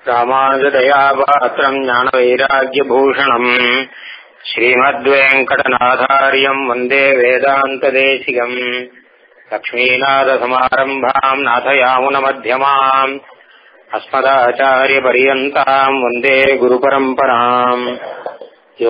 ராமானுஜதயாபாத்திரம் ஞானவைராக்யபூஷணம் ஸ்ரீமத்வேங்கடநாதார்யம் வந்தே வேதாந்ததேசிகம் லக்ஷ்மீநாதசமாரம்பாம் நாதயாமுனமத்யமாம் அஸ்மதாச்சாரியபரியந்தாம் வந்தே குருபரம்பராம் யோ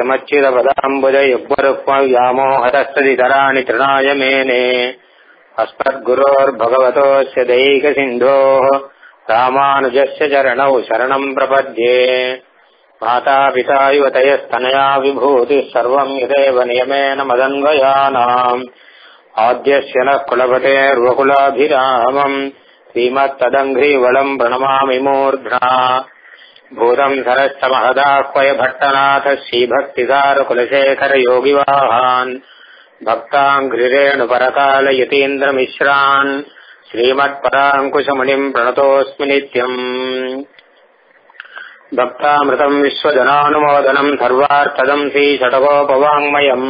நித்யமच्युतपदाम्बुजयुग्मरुक्मव्यामोहतस्तदितराणि तृणाय मेने अस्मद्गुरोर्भगवतोऽस्य दैकसिन्धोः रामानुजस्य चरणौ शरणम् प्रपद्ये। मातापिता युवतयस्तनया विभूतिः सर्वम् यदेव नियमेन मदन्वयानाम् आद्यस्य नः कुलपतेर्वकुलाभिरामम् श्रीमत्तदङ्घ्रीवलम् प्रणमामि मूर्ध्ना। भूतम् सरश्च महदाह्वय भट्टनाथ श्रीभक्तिसारकुलशेखर योगिवाहान् भक्ताङ्घ्रिरेणुपरकाल यतीन्द्रमिश्रान् श्रीमत्पराङ्कुशमुनिम् प्रणतोऽस्मि नित्यम्। भक्तामृतम् विश्वजनानुमोदनम् सर्वार्थदम् श्रीषटकोपवाङ्मयम्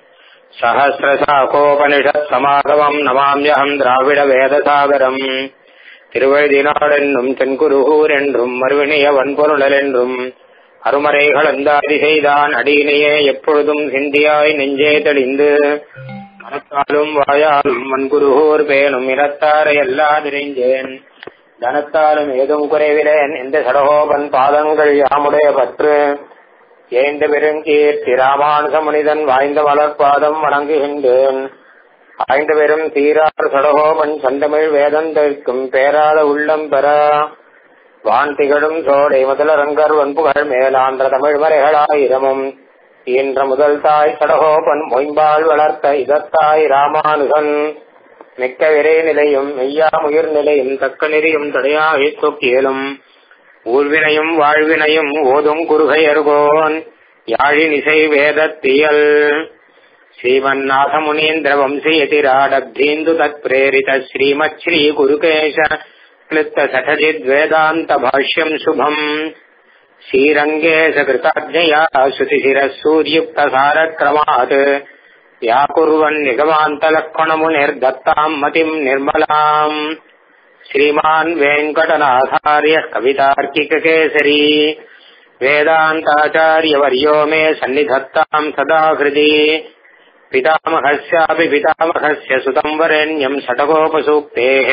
सहस्रशाकोपनिषत्समागमम् नमाम्यहम् द्राविडवेदसागरम्। திருவழுதினாடென்றும் தென்குருகூர் என்றும் மறுவினிய வன்பொருளல் என்றும் அருமறைகள் அந்தாதி செய்தான் அடியினையே எப்பொழுதும் சிந்தியாய் நெஞ்சே தெளிந்து மனத்தாலும் வாயாலும் வன்குருகூர் பேணும் இனத்தாரை எல்லாதிரைஞ்சேன் தனத்தாலும் ஏதும் குறைவிலேன் எந்த சடகோபன் பாதங்கள் யாமுடைய பற்று ஏந்த பெருங்கீர்த்தி ராமானுச மனிதன் வாய்ந்த மலர்பாதம் வணங்குகின்றேன். ஆய்ந்த பெரும் தீரார் சடகோபன் சந்தமிழ் வேதந்திற்கும் பேராத உள்ளம் பெற வான் திகழும் சோடை முதலரங்கர் வன்புகள் மேலான்ற தமிழ் மறைகளாயிரமும் ஈன்ற முதல் தாய் சடகோபன் மொயம்பால் வளர்த்த இதத்தாய் ராமானுகன் மிக்க விரை நிலையும் மெய்யா முயிர் நிலையும் தக்க நெறியும் தடையாகி தொக்கியலும் ஊர்வினையும் வாழ்வினையும் ஓதும் குருகையர்கோன் யாழினிசை வேதத்தியல் श्रीमन्नाथ मुनीन्द्र वंशीयतिराडब्धीन्दु तत्प्रेरित श्रीमत् श्री गुरुकेश क्लिप्त सठजिद्वेदान्त भाष्यम् शुभम् श्रीरङ्गेश कृताज्ञया श्रुतिशिरः सूर्युक्त सारक्रमात् व्याकुर्वन् निगमान्तलक्ष्मणमुनिर्दत्ताम् मतिम् निर्मलाम् श्रीमान् वेङ्कटनाथार्यः कवितार्किककेसरी वेदान्ताचार्यवर्यो मे सन्निधत्ताम् सदा हृदि पितामहस्यापि पितामहस्य सुतम् वरेण्यम् षटकोपसूक्तेः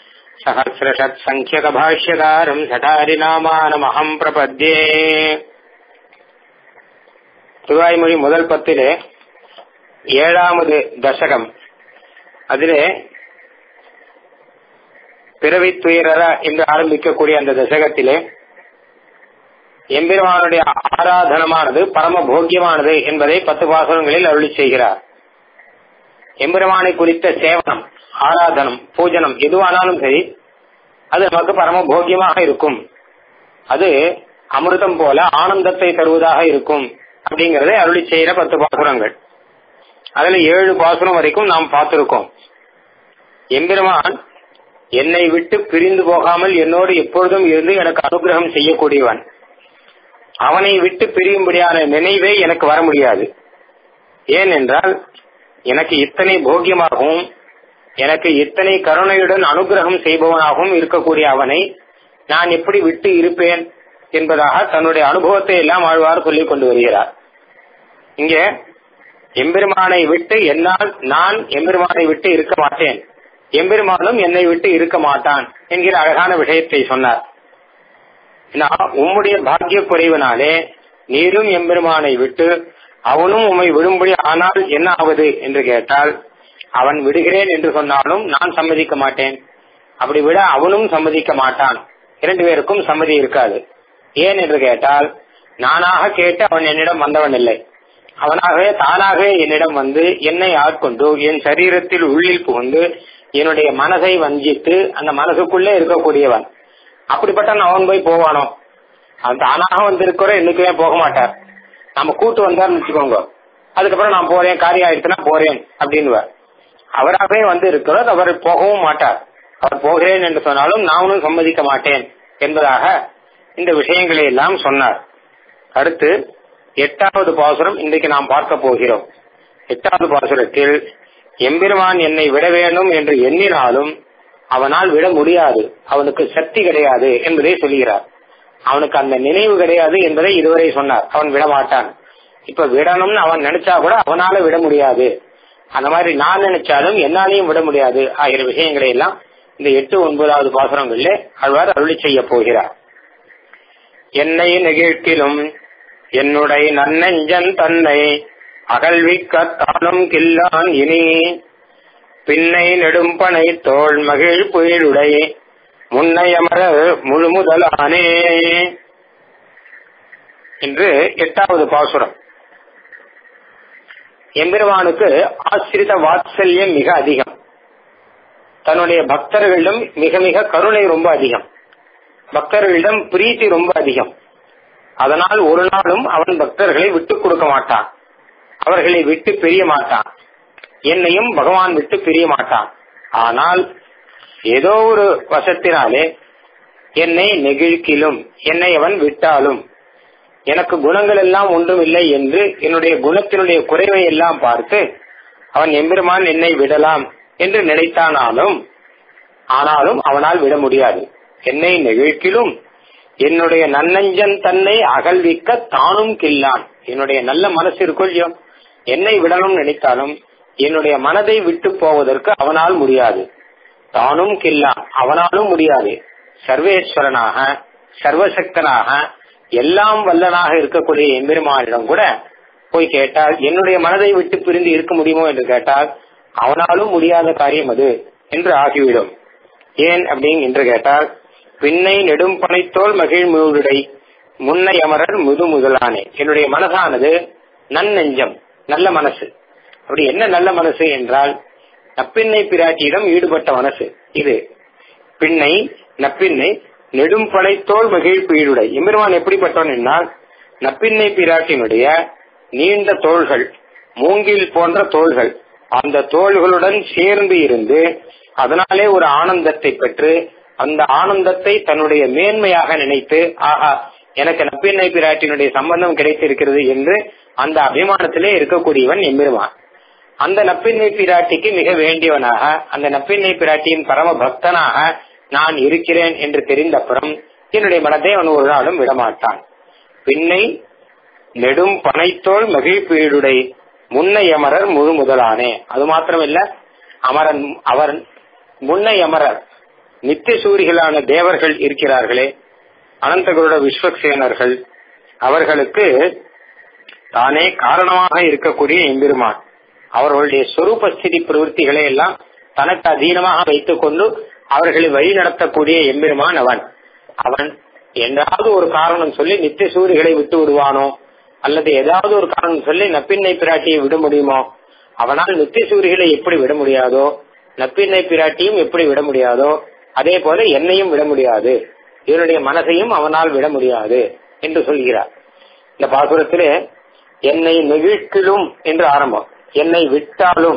सहस्रषट्सङ्ख्यकभाष्यकारम् षटारिनामानमहम् प्रपद्ये. திருவாய்மொழி முதல் பத்திலே 7வது தசகம். அதிலே பிறவித்துயர என்று ஆரம்பிக்கக்கூடிய அந்த தசகத்திலே எம்பெருமானுடைய ஆராதனமானது பரம போக்கியமானது என்பதை 10 பாசுரங்களில் அருளி செய்கிறார். எம்பெருமானை குறித்த சேவனம், ஆராதனம், பூஜனம் எதுவானாலும் சரி அது நமக்கு பரம போக்கியமாக இருக்கும், அது அமிர்தம் போல ஆனந்தத்தை தருவதாக இருக்கும் அப்படிங்கறதை அருளி செய்கிற 10 பாசுரங்கள். அதுல 7 பாசுரம் வரைக்கும் நாம் பார்த்திருக்கோம். எம்பெருமான் என்னை விட்டு பிரிந்து போகாமல் என்னோடு எப்பொழுதும் இருந்து எனக்கு அனுகிரகம் செய்யக்கூடியவன். அவனை விட்டு பிரியும்படியான நினைவே எனக்கு வர முடியாது. ஏனென்றால் எனக்கு இத்தனை போக்கியமாகவும் எனக்கு இத்தனை கருணையுடன் அனுகிரகம் செய்பவனாகவும் இருக்கக்கூடிய அவனை நான் எப்படி விட்டு இருப்பேன் என்பதாக தன்னுடைய அனுபவத்தை எல்லாம் ஆழ்வார் சொல்லிக் கொண்டு வருகிறார். இங்க எம்பெருமானை விட்டு என்னால் நான் எம்பெருமானை விட்டு இருக்க மாட்டேன், எம்பெருமானும் என்னை விட்டு இருக்க மாட்டான் என்கிற அழகான விஷயத்தை சொன்னார். உம்முடைய பாக்கிய குறைவினாலே நீரும் எம்பெருமானை விட்டு அவனும் உம்மை விடும்படி ஆனால் என்ன ஆவது என்று கேட்டால், அவன் விடுகிறேன் என்று சொன்னாலும் நான் சம்மதிக்க மாட்டேன், அப்படி விட அவனும் சம்மதிக்க மாட்டான். 2 பேருக்கும் சம்மதி இருக்காது. ஏன் என்று கேட்டால், நானாக கேட்டு அவன் என்னிடம் வந்தவன் இல்லை, அவனாகவே தானாகவே என்னிடம் வந்து என்னை ஆட்கொண்டு என் சரீரத்தில் உள்ளில் புகுந்து என்னுடைய மனதை வஞ்சித்து அந்த மனசுக்குள்ளே இருக்கக்கூடியவன். அப்படிப்பட்ட அவன் போய் போவானோ? அவன் தானாக வந்திருக்கிற என்னைக்குமே போக மாட்டார். நம்ம கூட்டு வந்தார்னு வச்சுக்கோங்க, அதுக்கப்புறம் நான் போறேன், காரியம் ஆயிடுச்சுன்னா போறேன் அப்படின்னு அவராகவே வந்து இருக்கிறோம். அவர் போகவும் மாட்டார். அவர் போகிறேன் என்று சொன்னாலும் நானும் சம்மதிக்க மாட்டேன் என்பதாக இந்த விஷயங்களை எல்லாம் சொன்னார். அடுத்து 8வது பாசுரம் இன்றைக்கு நாம் பார்க்க போகிறோம். 8வது பாசுரத்தில் எம்பெருமான் என்னை விட வேண்டும் என்று எண்ணினாலும் அவனால் விட முடியாது, அவனுக்கு சக்தி கிடையாது என்பதை சொல்கிறார். அவனுக்கு அந்த நினைவு கிடையாது என்பதை இதுவரை சொன்னார். அவன் விடமாட்டான். இப்ப விடணும்னு அவன் நினைச்சா கூட அவனால விட முடியாது. அந்த மாதிரி நான் நினைச்சாலும் என்னாலையும் விட முடியாது ஆகிய விஷயங்களை எல்லாம் இந்த 8, 9வது பாசுரங்களிலே ஆழ்வார் அருளி செய்ய போகிறார். என்னை நெகிழ்க்கிலும் என்னுடைய நன்னெஞ்சன் தன்னை அகழ்விக்க தானும் கில்லான் இனி பின்னை நெடும்பனை தோள் மகிழ் புயலுடைய முன்னை அமர முழுமுதலானே என்று 8வது பாசுரம். எம்பெருமானுக்கு ஆசிரித வாத்சல்யம் மிக அதிகம். தன்னுடைய பக்தர்களிடம் மிக மிக கருணை ரொம்ப அதிகம். பக்தர்களிடம் பிரீத்தி ரொம்ப அதிகம். அதனால் ஒரு நாளும் அவன் பக்தர்களை விட்டுக் கொடுக்க மாட்டான். அவர்களை விட்டு பிரிய மாட்டான். என்னையும் பகவான் விட்டு பிரிய மாட்டான். ஆனால் ஏதோ ஒரு வசத்தினாலே என்னை நெகிழ்க்கிலும், என்னை அவன் விட்டாலும், எனக்கு குணங்கள் எல்லாம் ஒன்றும் இல்லை என்று என்னுடைய குணத்தினுடைய குறைவை எல்லாம் பார்த்து அவன் எம்பெருமான் என்னை விடலாம் என்று நினைத்தானாலும் ஆனாலும் அவனால் விட முடியாது. என்னை நெகிழ்க்கிலும் என்னுடைய நன்னஞ்சன் தன்னை அகழ்விக்க தானும் கில்லான். என்னுடைய நல்ல மனசு இருக்கொள்ளியோ, என்னை விடணும் நினைத்தாலும் என்னுடைய மனதை விட்டு போவதற்கு அவனால் முடியாது. தானும் கில்லான், அவனாலும் முடியாது. சர்வேஸ்வரனாக, சர்வசக்தனாக, எல்லாம் வல்லனாக இருக்கக்கூடிய எம்பெருமானிடம் கூட போய் கேட்டால் என்னுடைய மனதை விட்டு பிரிந்து இருக்க முடியுமோ என்று கேட்டால் அவனாலும் முடியாத காரியம் அது என்று ஆகிவிடும். ஏன் அப்படின்னு என்று கேட்டால், பின்னை நெடும் பனைத்தோல் மகிழ் மூடுடை முன்னை அமரர் முது முதலானே. என்னுடைய மனசானது நன்னெஞ்சம், நல்ல மனசு. அப்படி என்ன நல்ல மனசு என்றால், நப்பின்னை பிராட்டியிடம் ஈடுபட்ட மனசு இது. பின்னை நப்பின்னை நெடும் பனைத்தோல் மகிழ் பீடுடை. எம்பெருமான் எப்படிப்பட்டவன் என்றால், நப்பின்னை பிராட்டியினுடைய நீண்ட தோள்கள், மூங்கில் போன்ற தோள்கள், அந்த தோள்களுடன் சேர்ந்து இருந்து அதனாலே ஒரு ஆனந்தத்தை பெற்று அந்த ஆனந்தத்தை தன்னுடைய மேன்மையாக நினைத்து, ஆஹா எனக்கு நப்பின்னை பிராட்டியினுடைய சம்பந்தம் கிடைத்திருக்கிறது என்று அந்த அபிமானத்திலே இருக்கக்கூடியவன் எம்பெருமான். அந்த நப்பின்னை பிராட்டிக்கு மிக வேண்டியவனாக, அந்த நப்பின்னை பிராட்டியின் பரம பக்தனாக நான் இருக்கிறேன் என்று தெரிந்தப்புறம் என்னுடைய மனதை அவன் ஒரு நாளும் விடமாட்டான். பின்னை நெடும் பனைத்தோல் மகிழ்பீடுடை முன்னை அமரர் முழு முதலானே. அது மாத்திரமில்ல, அமரன் அவர் முன்னை அமரர் நித்திய சூரிகளான தேவர்கள் இருக்கிறார்களே, அனந்தகுருட விஸ்வக்சேனர்கள், அவர்களுக்கு தானே காரணமாக இருக்கக்கூடிய எம்பெருமான். அவர்களுடைய சொரூப ஸ்திதி பிரவൃத்திகளை எல்லாம் தனக்கு அதீனமாக வைத்துக் கொண்டு அவர்களை வழி நடத்தக்கூடிய எம்பெருமான் அவன். அவன் என்றாவது ஒரு காரணம் சொல்லி நித்திய சூரிகளை விட்டு விடுவானோ, அல்லது ஏதாவது ஒரு காரணம் சொல்லி நப்பின்னை பிராட்டியை விட முடியுமோ? அவனால் நித்திய சூரிகளை எப்படி விட முடியாதோ, நப்பின்னை பிராட்டியும் எப்படி விட முடியாதோ, அதே போல என்னையும் விட முடியாது, இவருடைய மனசையும் அவனால் விட முடியாது என்று சொல்கிறார். இந்த பாசுரத்திலே என்னை நெகிழ்க்கிலும் என்று ஆரம்பம். என்னை விட்டாலும்,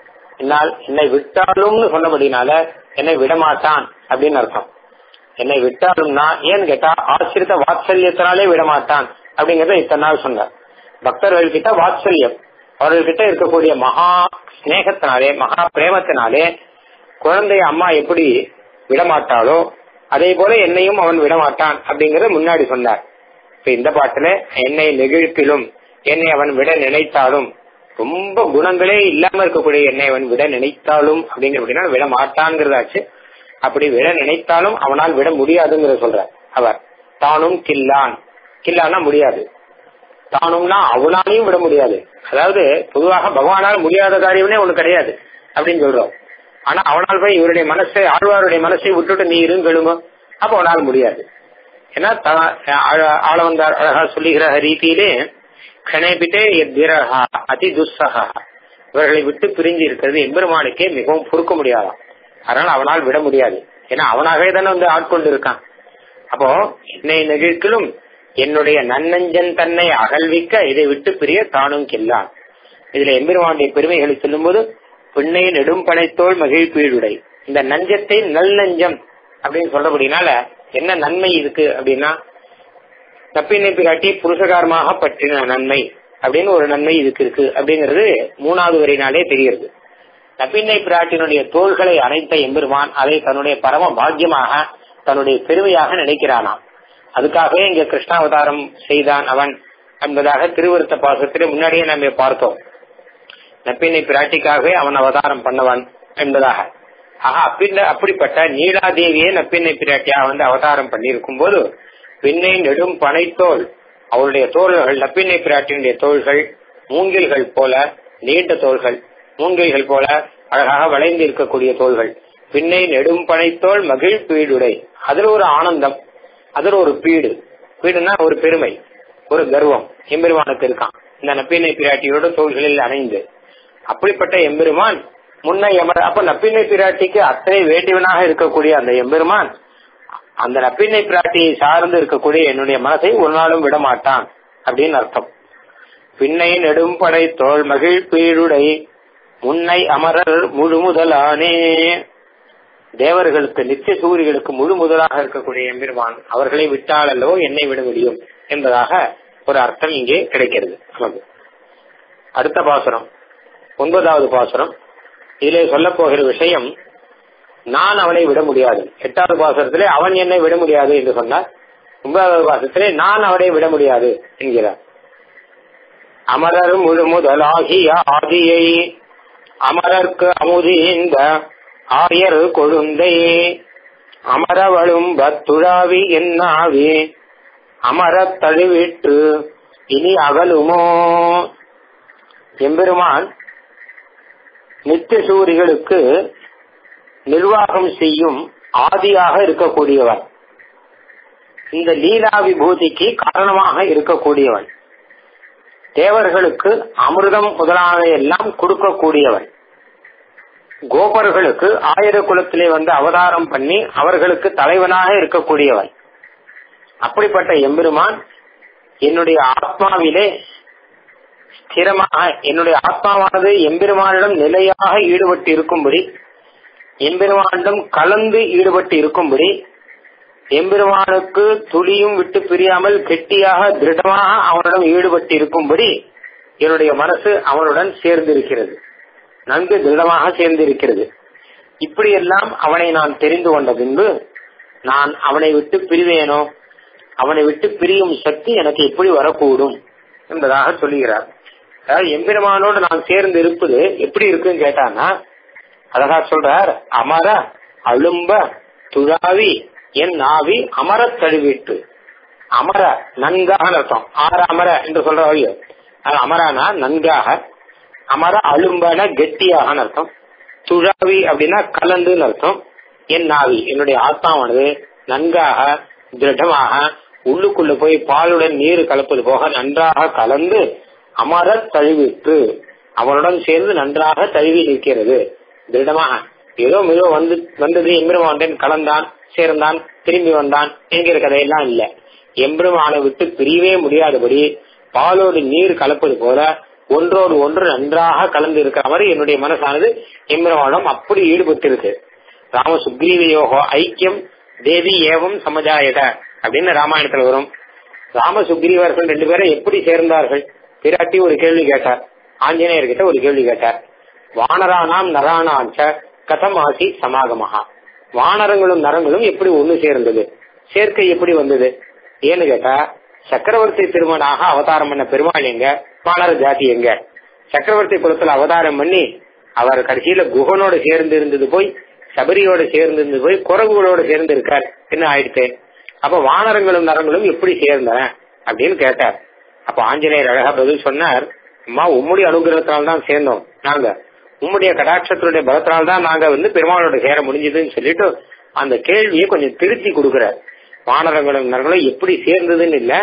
என்னை விட்டாலும்னு சொன்னபடினால என்னை விடமாட்டான் அப்படின்னு அர்த்தம். என்னை விட்டாலும்னா ஏன்னு கேட்டா ஆசிரித்த வாத்சல்யத்தினாலே விடமாட்டான் அப்படிங்கறத இத்தனை நாள் சொன்னார். பக்தர்கள் கிட்ட வாத்சல்யம், அவர்கள்கிட்ட இருக்கக்கூடிய மகா ஸ்நேகத்தினாலே, மகா பிரேமத்தினாலே குழந்தைய அம்மா எப்படி விடமாட்டாளோ அதே போல என்னையும் அவன் விடமாட்டான் அப்படிங்கறத முன்னாடி சொன்னார். இப்ப இந்த பாட்டுல என்னை நெகிழ்ப்பிலும், என்னை அவன் விட நினைத்தாலும், ரொம்ப குணங்களே இல்லாம இருக்கக்கூடிய என்னை அவன் விட நினைத்தாலும் அப்படிங்கிற விட மாட்டான்ங்கிறதாச்சு. அப்படி விட நினைத்தாலும் அவனால் விட முடியாதுங்கிற சொல்ற அவர். தானும் கில்லான், கில்லான்னா முடியாது, தானும்னா அவனாலையும் விட முடியாது. அதாவது பொதுவாக பகவானால் முடியாத காரியமே ஒண்ணு கிடையாது அப்படின்னு சொல்றோம். ஆனா அவனால் போய் இவருடைய மனசை, ஆழ்வாருடைய மனசை விட்டுட்டு நீ இருங்கழுங்க, அப்ப அவனால் முடியாது. ஏன்னா ஆளவந்தார் அழகா சொல்லுகிற ரீதியிலே கணேபிட்டே எத்திரஹா அதி துஸ்ஸஹா, இவர்களை விட்டு பிரிஞ்சு இருக்கிறது எம்பெருமானுக்கே மிகவும் பொறுக்க முடியாதாம். அதனால அவனால் விட முடியாது. ஏன்னா அவனாகவே தானே வந்து ஆட்கொண்டு இருக்கான். அப்போ என்னை நெகிழ்க்கிலும் என்னுடைய நன்னஞ்சன் தன்னை அகழ்விக்க இதை விட்டு பிரிய தானும் கில்லான். இதுல எம்பெருமானுடைய பெருமைகளை சொல்லும் போது பின்னை நெடும் பனைத்தோல் மகிழ்பீடுடை, இந்த நஞ்சத்தை நல் நஞ்சம் அப்படின்னு சொல்றபடினால என்ன நன்மை இருக்கு அப்படின்னா, நப்பின்னை பிராட்டி புருஷகாரமாக பற்றின நன்மை அப்படின்னு ஒரு நன்மை இதுக்கு இருக்கு அப்படிங்கிறது 3வது வரினாலே தெரிகிறது. நப்பின்னை பிராட்டினுடைய தோள்களை அணைத்த எம்பெருமான் அதை தன்னுடைய பரம பாக்கியமாக, தன்னுடைய பெருமையாக நினைக்கிறானாம். அதுக்காகவே இங்க கிருஷ்ணாவதாரம் செய்தான் அவன் என்பதாக திருவிருத்த பாசத்திலே முன்னாடியே நம்ம பார்த்தோம். நப்பினை பிராட்டிக்காகவே அவன் அவதாரம் பண்ணவன் என்பதாக. அப்படிப்பட்ட நீலாதேவியே நப்பினை பிராட்டியா அவதாரம் பண்ணியிருக்கும் போது பின்னை நெடும் பனைத்தோல் அவருடைய தோள்கள், நப்பினை பிராட்டியுடைய தோள்கள் மூங்கில்கள் போல நீண்ட தோள்கள், மூங்கில்கள் போல அழகாக வளைந்து இருக்கக்கூடிய தோள்கள், பின்னை நெடும் பனைத்தோல் மகிழ் பீடுடை, அதுல ஒரு ஆனந்தம், அதுல ஒரு பீடுனா ஒரு பெருமை, ஒரு கர்வம் எம்பெருமானுக்கு இருக்கான் இந்த நப்பினை பிராட்டியோட தோள்களில் அணைந்து. அப்படிப்பட்ட எம்பெருமான் முன்னை அப்ப நப்பினை பிராட்டிக்கு அத்தனை வேண்டியவனாக இருக்கக்கூடிய அந்த எம்பெருமான் அந்த நப்பினை பிராட்டியை சார்ந்து இருக்கக்கூடிய என்னுடைய மனசை ஒரு நாளும் விட மாட்டான் அப்படின்னு அர்த்தம். பின்னை நெடும் படை தோல் மகிழ் பீடுடை முன்னை அமரர் முழு முதலானே, தேவர்களுக்கு நித்திய சூரிகளுக்கு முழு முதலாக இருக்கக்கூடிய எம்பெருமான் அவர்களை விட்டால் அல்லவோ என்னை விட முடியும் என்பதாக ஒரு அர்த்தம் இங்கே கிடைக்கிறது நமக்கு. அடுத்த பாசுரம் 9வது பாசுரம். இதிலே சொல்ல போகிற விஷயம் நான் அவனை விட முடியாது. 8வது பாசுரத்திலே அவன் என்னை விட முடியாது என்று சொன்னார். 9வது பாசுரத்திலே நான் அவனை விட முடியாது என்கிறார். அமரர் முழு முதலாகிய ஆதியை அமரர்க்கு அமுதீந்த ஆயர் கொழுந்தை அமரவளும் பத்துழாவி என்னாவி அமரத் தழுவிற்று இனி அகலுமோ. எம்பெருமான் நித்திய சூரிகளுக்கு நிர்வாகம் செய்யும் ஆதியாக இருக்கக்கூடியவன், இந்த லீலா விபூதிக்கு காரணமாக இருக்கக்கூடியவன், தேவர்களுக்கு அமிர்தம் முதலான எல்லாம் கொடுக்கக்கூடியவன், கோபர்களுக்கு ஆயிர குலத்திலே அவதாரம் பண்ணி அவர்களுக்கு தலைவனாக இருக்கக்கூடியவன். அப்படிப்பட்ட எம்பெருமான் என்னுடைய ஆத்மாவிலே ஸ்திரமாக, என்னுடைய ஆத்மாவானது எம்பெருமானிடம் நிலையாக ஈடுபட்டு இருக்கும்படி, எம்பெருமானிடம் கலந்து ஈடுபட்டு இருக்கும்படி, எம்பெருமானுக்கு துளியும் விட்டு பிரியாமல் கெட்டியாக திருடமாக அவனிடம் ஈடுபட்டு இருக்கும்படி என்னுடைய மனசு அவனுடன் சேர்ந்திருக்கிறது, நன்கு திருடமாக சேர்ந்திருக்கிறது. இப்படியெல்லாம் அவனை நான் தெரிந்து கொண்ட பின்பு நான் அவனை விட்டு பிரிவேனோ, அவனை விட்டு பிரியும் சக்தி எனக்கு எப்படி வரக்கூடும் என்பதாக சொல்லுகிறார். அதாவது எம்பெருமானோடு நான் சேர்ந்து இருப்பது எப்படி இருக்குன்னு கேட்டானா அழகா சொல்றார். அமர அழும்ப துழாவி என் ஆவி அமர தழுவிட்டு, அமர நன்காக அர்த்தம். அமர என்று சொல்ற வழியோ அமரானா நன்காக, அமர அழும்பன கெட்டியாக அர்த்தம், துழாவி அப்படின்னா கலந்துன்னு அர்த்தம். என் ஆவி என்னுடைய ஆத்மாவானது நன்காக திருடமாக உள்ளுக்குள்ள போய் பாலுடன் நீர் கலப்பது போக நன்றாக கலந்து அமர தழுவிட்டு அவனுடன் சேர்ந்து நன்றாக தழுவி நிற்கிறது. திருடமாக ஏதோ மிக வந்தது எம்பெருமான் கலந்தான், சேர்ந்தான், திரும்பி வந்தான் என்கிற கதையெல்லாம் இல்ல. எம்பெருமானை விட்டு பிரியவே முடியாதபடி பாலோடு நீர் கலப்பது போல ஒன்றோடு ஒன்று நன்றாக கலந்து இருக்கிற மாதிரி என்னுடைய மனசானது எம்பெருமானம் அப்படி ஈடுபட்டு இருக்கு. ராம சுக்ரீவயோகோ ஐக்கியம் தேவி ஏவம் சமஜாயத அப்படின்னு ராமாயணத்துல வரும். ராம சுக்ரீவர்கள் 2 பேரும் எப்படி சேர்ந்தார்கள்? பிராட்டி ஒரு கேள்வி கேட்டார், ஆஞ்சநேயர்கிட்ட ஒரு கேள்வி கேட்டார். வானரானாம் நரானாஞ்ச கதம் ஆசி சமாகமஹா, வானரங்களும் நரங்களும் எப்படி ஒண்ணு சேர்ந்தது, சேர்க்கை எப்படி வந்தது ஏன்னு கேட்டா, சக்கரவர்த்தி திருமணாக அவதாரம் பண்ண பெருமாள் எங்க, வானர ஜாதி எங்க? சக்கரவர்த்தி குலத்துல அவதாரம் பண்ணி அவர் கடைசியில குகனோட சேர்ந்து இருந்தது போய் சபரியோட சேர்ந்து இருந்தது போய் குரங்குகளோட சேர்ந்து இருக்கார், என்ன ஆயிடுச்சு? அப்ப வானரங்களும் நரங்களும் எப்படி சேர்ந்தன அப்படின்னு கேட்டார். அப்ப ஆஞ்சநேயர் அழகா பதில் சொன்னார், அம்மா உம்முடைய அனுகிரகத்தினால்தான் சேர்ந்தோம் நாங்க, உம்முடைய கடாட்சத்தினுடைய பலத்தினால்தான் நாங்க பெருமாளோட சேர முடிஞ்சதுன்னு சொல்லிட்டு அந்த கேள்வியை கொஞ்சம் திருத்தி கொடுக்கிறார். வானரங்களும் நரங்களும் எப்படி சேர்ந்ததுன்னு இல்ல,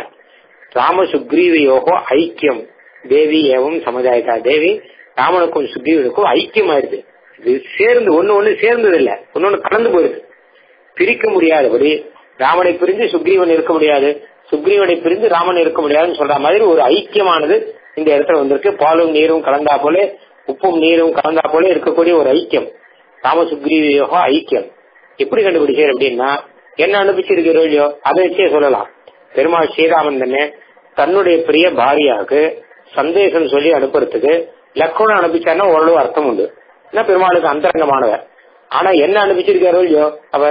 ராம சுக்ரீவயோகோ ஐக்கியம் தேவி ஏவம் சமுதாயத்தா, தேவி ராமனுக்கும் சுக்ரீவனுக்கும் ஐக்கியம் ஆயிடுது. இது சேர்ந்து ஒண்ணு சேர்ந்தது இல்ல, ஒன்னொன்னு கலந்து போயிடுது. பிரிக்க முடியாதபடி ராமனை பிரிஞ்சு சுக்ரீவன் இருக்க முடியாது, சுக்ரீவனை பிரிஞ்சு ராமன் இருக்க முடியாதுன்னு சொல்ற மாதிரி ஒரு ஐக்கியமானது இந்த இடத்துல வந்திருக்கு. பாலும் நீரும் கலந்தா போல, உப்பும் நீரும் கலந்தா போல இருக்கக்கூடிய ஒரு ஐக்கியம், ராம சுக்ரீவயோகோ ஐக்கியம். எப்படி கண்டுபிடிச்சார் அப்படின்னா, என்ன அனுப்பிச்சிருக்கிறோ இல்லையோ அதை வச்சே சொல்லலாம். பெருமாள் ஸ்ரீராமன் தானே தன்னுடைய பிரிய பாரியாவுக்கு சந்தேசம் சொல்லி அனுப்புறதுக்கு லக்ஷ்மணன் அனுப்பிச்சாருன்னா ஓரளவு அர்த்தம் உண்டு, பெருமாளுக்கு அந்தரங்கமானவர். ஆனா என்ன அனுப்பிச்சிருக்காரோ இல்லையோ அவர்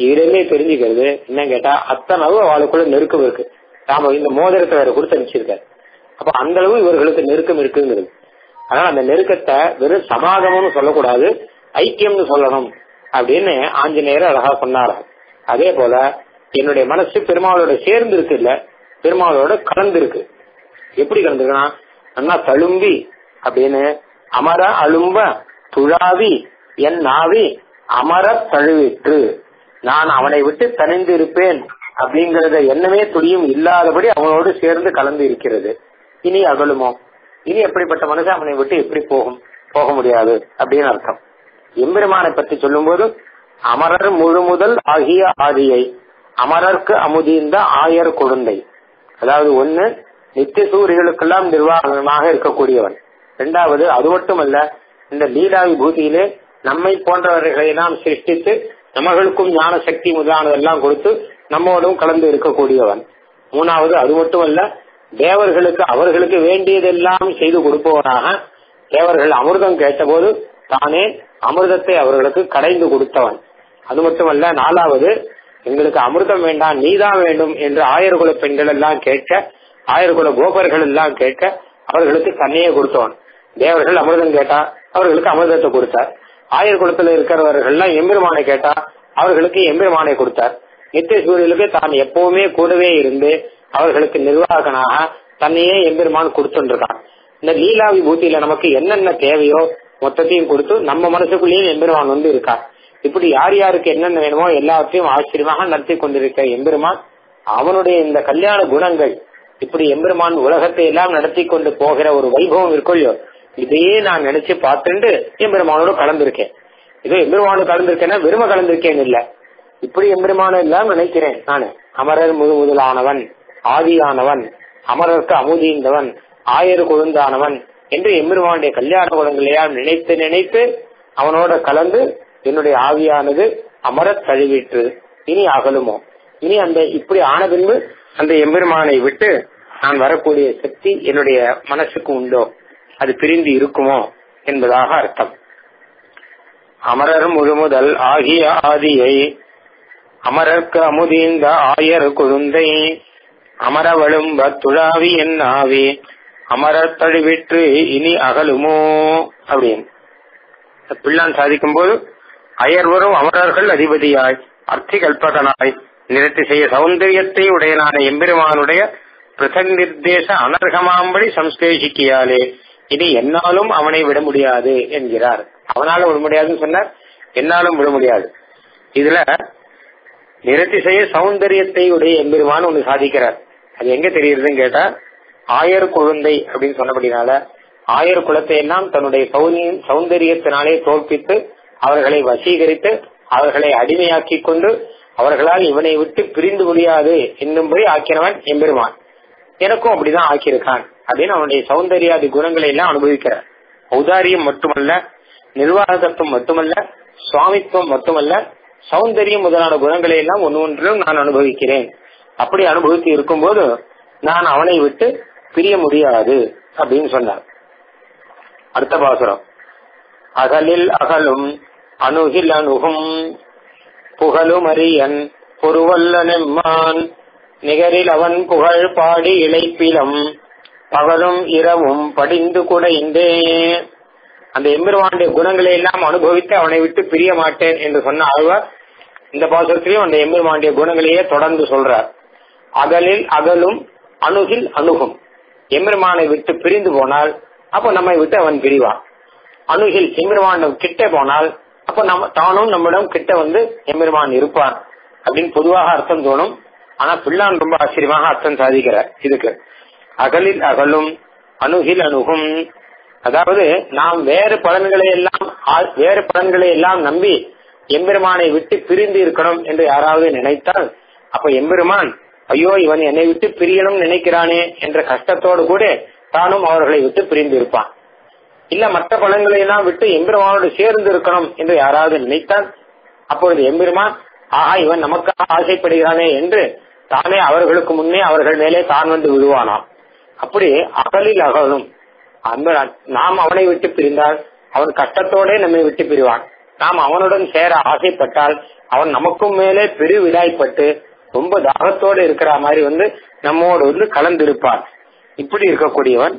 இதுலயுமே தெரிஞ்சுக்கிறது என்ன கேட்டா அத்தனை அளவு அவளுக்குள்ள நெருக்கம் இருக்கு. நாம இந்த மோதிரத்தை வேற கொடுத்து அனுப்பிச்சிருக்காரு. அப்ப அந்த அளவு இவர்களுக்கு நெருக்கம் இருக்குங்கிறது. அதனால அந்த நெருக்கத்தை வெறும் சமாகமம்னு சொல்லக்கூடாது, ஐக்கியம்னு சொல்லணும் அப்படின்னு ஆஞ்சநேயர் அழகா சொன்னாரா. அதே போல என்னுடைய மனசு பெருமாளோட சேர்ந்து இருக்கு, இல்ல பெருமாளோட கலந்து இருக்கு. எப்படி கலந்துருக்குன்னா அண்ணா தழும்பி அப்படின்னு அமர அலும்ப துழாவி என் நாவி அமர தழுவிற்று, நான் அவனை விட்டு தனிந்து இருப்பேன் அப்படிங்கறத எண்ணமே துளியும் இல்லாதபடி அவனோடு சேர்ந்து கலந்து இருக்கிறது. இனி அகலுமோ, இனி எப்படிப்பட்ட மனசு அவனை விட்டு எப்படி போக முடியாது அப்படின்னு அர்த்தம். எம்பெருமானை பற்றி சொல்லும் போது அமரர் முழு முதல் ஆகிய ஆதியை அமரர்க்கு அமுதீந்த ஆயர் கொழுந்தை, அதாவது ஒன்னு நித்திய சூரியர்களுக்கெல்லாம் நிர்வாகமாக இருக்கக்கூடியவன். இரண்டாவது அது மட்டுமல்ல, இந்த லீலா விபூதியிலே நம்மை போன்றவர்களை எல்லாம் சிருஷ்டித்து நம்மளுக்கும் ஞான சக்தி முதலானதெல்லாம் கொடுத்து நம்மோடும் கலந்து இருக்கக்கூடியவன். மூணாவது அது மட்டுமல்ல, தேவர்களுக்கு அவர்களுக்கு வேண்டியதெல்லாம் செய்து கொடுப்பவனாக, தேவர்கள் அமிர்தம் கேட்டபோது தானே அமிர்தத்தை அவர்களுக்கு கடைந்து கொடுத்தவன். அது மட்டுமல்ல, நாலாவது எங்களுக்கு அமிர்தம் வேண்டாம் நீதான் வேண்டும் என்று ஆயர்குல பெண்கள் எல்லாம் கேட்க, ஆயர்குல கோபர்கள் எல்லாம் கேட்க அவர்களுக்கு தன்னையே கொடுத்தவன். தேவர்கள் அமிர்தம் கேட்டா அவர்களுக்கு அமிர்தத்தை கொடுத்தார். ஆயர்குலத்தில் இருக்கிறவர்கள் எல்லாம் எம்பெருமானை கேட்டா அவர்களுக்கு எம்பெருமானை கொடுத்தார். நித்திய சூரியலுக்கு தான் எப்பவுமே கூடவே இருந்து அவர்களுக்கு நிர்வாகனாக தன்னையே எம்பெருமான் கொடுத்துருக்கான். இந்த லீலா விபூதியில நமக்கு என்னென்ன தேவையோ மொத்தத்தையும் கொடுத்து நம்ம மனசுக்குள்ளேயும் எம்பெருமான் வந்து இருக்கான். இப்படி யார் யாருக்கு என்னென்ன வேணுமோ எல்லாத்தையும் ஆச்சரியமாக நடத்தி கொண்டிருக்க எம்பெருமான் அவனுடைய இந்த கல்யாண குணங்கள், இப்படி எம்பெருமான் உலகத்தை எல்லாம் நடத்தி கொண்டு போகிற ஒரு வைபவம் இருக்கோ, இதையே நான் நினைச்சு பார்த்துட்டு எம்பெருமானோடு கலந்திருக்கேன். இதோ எம்பெருமானோடு கலந்திருக்கேன்னா வெறும கலந்திருக்கேன் இல்ல, இப்படி எம்பெருமான எல்லாம் நினைக்கிறேன் நானு. அமரர் முதலானவன், ஆதியானவன், அமரருக்கு அமுதீந்தவன், ஆயர் கொழுந்தானவன் என்று எம்பெருமானுடைய கல்யாண குணங்களையால் நினைத்து நினைத்து அவனோட கலந்து என்னுடைய ஆவியானது அமரத் தழுவிற்று, இனி அகலுமோ, இனி அந்த இப்படி ஆன பின்பு அந்த எம்பெருமானை விட்டு நான் வரக்கூடிய சக்தி என்னுடைய மனசுக்கு உண்டோ, அது பிரிந்து இருக்குமோ என்பதாக அர்த்தம். அமரர் முழுமுதல் ஆகிய ஆதியை அமரர்க்கு அமுதீந்த ஆயர் கொழுந்தை அமரவழும்ப துழாவி என் ஆவி அமரர் தழுவிற்று இனி அகலுமோ அப்படின்னு பிள்ளான் சாதிக்கும் போது, அயர்வரும் அமரர்கள் அதிபதியாய் அர்த்தி கல்பகனாய் நிறுத்தி செய்ய சௌந்தரியத்தை உடையனான எம்பெருமானுடைய பிரசன் நிர்தேச அனர்கமாம்படி சம்ஸ்லேஷிக்கியாலே இனி என்னாலும் அவனை விட முடியாது என்கிறார். அவனால விட முடியாதுன்னு சொன்னார், என்னாலும் விட முடியாது. இதுல நிறுத்தி செய்ய சௌந்தரியத்தை உடைய எம்பெருமான் ஒண்ணு சாதிக்கிறார். அது எங்க தெரியுதுன்னு கேட்டா, ஆயர் குழந்தை அப்படின்னு சொன்னபடினால ஆயர் குலத்தை எல்லாம் தன்னுடைய சௌந்தரியத்தினாலே தோற்பித்து அவர்களை வசீகரித்து அவர்களை அடிமையாக்கி கொண்டு அவர்களால் இவனை விட்டு பிரிந்து முடியாது என்னும்படி ஆக்கினவன் எம்பெருமான். எனக்கும் அப்படிதான் ஆக்கியிருக்கான் அப்படின்னு அவனுடைய சௌந்தர்யாதி குணங்களை எல்லாம் அனுபவிக்கிறார். ஔதாரியம் மட்டுமல்ல, நிர்வாகத்துவம் மட்டுமல்ல, சுவாமித்துவம் மட்டுமல்ல, சௌந்தரியம் முதலான குணங்களை எல்லாம் ஒன்றிலும் நான் அனுபவிக்கிறேன். அப்படி அனுபவித்து இருக்கும் போது நான் அவனை விட்டு பிரிய முடியாது அப்படின்னு சொன்னார். அடுத்த பாசுரம், அகலில் அகலும் அணுகில் அணுகும் புகழும் அரியன் பொருவல்ல நெம்மான் நிகரில் அவன் புகழ் பாடி இழைப்பிலம் பகலும் இரவும் படிந்து குடைந்தே. அந்த எம்பெருமானுடைய குணங்களை எல்லாம் அனுபவித்து அவனை விட்டு பிரிய மாட்டேன் என்று சொன்ன ஆழ்வார் இந்த பாசுரத்திலையும் அந்த எம்பெருமானுடைய குணங்களையே தொடர்ந்து சொல்றார். அகலில் அகலும் அணுகில் அணுகும், எம்பெருமானை விட்டு பிரிந்து போனால் அப்ப நம்மை விட்டு அவன் பிரிவான். அணுகில் எம்பெருமான் கிட்ட போனால் அப்ப தானும் நம்மிடம் கிட்ட வந்து எம்பெருமான் இருப்பான் அப்படின்னு பொதுவாக அர்த்தம் தோணும். ஆனா பிள்ளான் ரொம்ப ஆச்சரியமாக அர்த்தம் சாதிக்கிறார் இதுக்கு. அகலில் அகலும் அணுகில் அணுகும், அதாவது நாம் வேறு பலன்களை எல்லாம் நம்பி எம்பெருமானை விட்டு பிரிந்து இருக்கணும் என்று யாராவது நினைத்தால் அப்ப எம்பெருமான் ஐயோ இவன் என்னை விட்டு பிரியணும் நினைக்கிறானே என்ற கஷ்டத்தோடு கூட தானும் அவர்களை விட்டு பிரிந்து இருப்பான். இல்ல மற்ற பலன்களை எல்லாம் விட்டு எம்பெருமானோடு சேர்ந்து இருக்கணும் என்று யாராவது நினைத்தால் அப்பொழுது எம்பெருமான் ஆஹா இவன் நமக்காக ஆசைப்படுகிறானே என்று தானே அவர்களுக்கு முன்னே அவர்கள் மேலே தான் வந்து விழுவானாம். அப்படி அகலில் அகலும், நாம் அவனை விட்டு பிரிந்தால் அவன் கஷ்டத்தோட நம்மை விட்டு பிரிவான். நாம் அவனுடன் சேர ஆசைப்பட்டால் அவன் நமக்கும் மேலே பெருவிடாய்ப்பட்டு ரொம்ப தாகத்தோடு இருக்கிற மாதிரி நம்மோடு கலந்திருப்பான். இப்படி இருக்கக்கூடியவன்